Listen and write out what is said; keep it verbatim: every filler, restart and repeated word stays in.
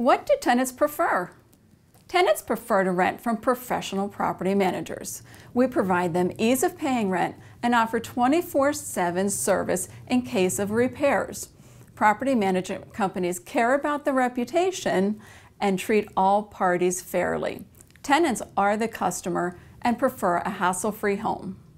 What do tenants prefer? Tenants prefer to rent from professional property managers. We provide them ease of paying rent and offer twenty-four seven service in case of repairs. Property management companies care about the reputation and treat all parties fairly. Tenants are the customer and prefer a hassle-free home.